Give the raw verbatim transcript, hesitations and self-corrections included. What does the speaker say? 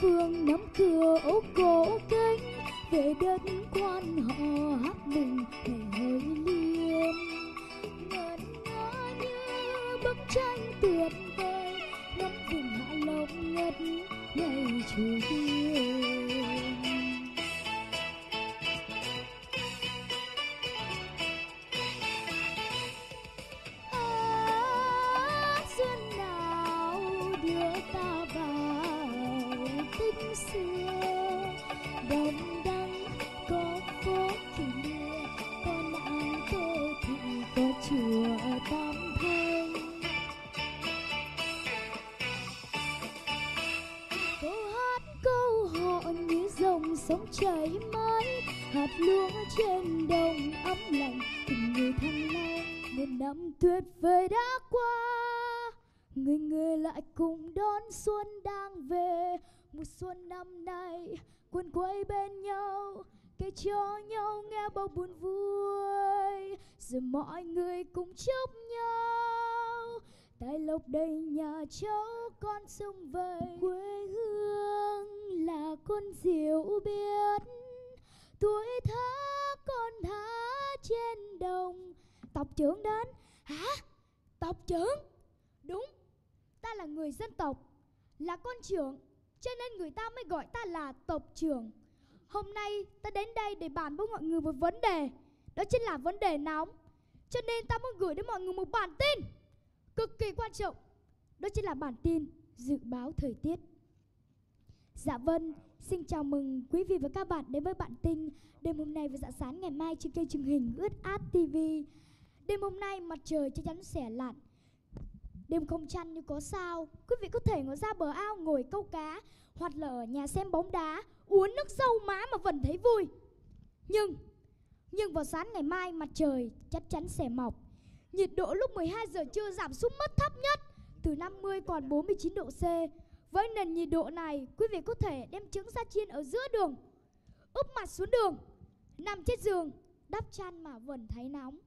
phương nắm cửa ô cổ cánh, về đất quan họ hát mừng ngày hơi liêm. Ngân nga như bức tranh tuyệt vời, ngắm vùng hạ lộc ngất ngày chủ điên. À, duyên nào đưa ta vào tích xưa, đậm đắng có phố kỳ lìa, có nàng tô thị, có chùa Tam Thanh. Câu hát câu họ như dòng sông chảy mãi, hạt lúa trên đồng ấm lạnh tình người thăng long. Một năm tuyệt vời đã qua, người người lại cùng đón xuân đang về. Mùa xuân năm nay quần quay bên nhau, kể cho nhau nghe bao buồn vui, rồi mọi người cùng chúc nhau tài lộc đầy nhà cháu con sông vầy. Quê hương là con diều biết, tuổi thơ con thả trên đồng. Tộc trưởng đến. Hả? Tộc trưởng? Đúng, ta là người dân tộc, là con trưởng, cho nên người ta mới gọi ta là tộc trưởng. Hôm nay ta đến đây để bàn với mọi người một vấn đề, đó chính là vấn đề nóng. Cho nên ta muốn gửi đến mọi người một bản tin cực kỳ quan trọng, đó chính là bản tin dự báo thời tiết. Dạ vâng, xin chào mừng quý vị và các bạn đến với bản tin đêm hôm nay và dạng sáng ngày mai trên kênh truyền hình Ướt Át ti vi. Đêm hôm nay mặt trời chắc chắn sẽ lặn, đêm không trăng như có sao. Quý vị có thể ngồi ra bờ ao ngồi câu cá, hoặc là ở nhà xem bóng đá, uống nước dâu má mà vẫn thấy vui. Nhưng Nhưng vào sáng ngày mai mặt trời chắc chắn sẽ mọc. Nhiệt độ lúc mười hai giờ trưa giảm xuống mức thấp nhất từ năm mươi còn bốn mươi chín độ C. Với nền nhiệt độ này, quý vị có thể đem trứng sa chiên ở giữa đường, úp mặt xuống đường, nằm trên giường, đắp chăn mà vẫn thấy nóng.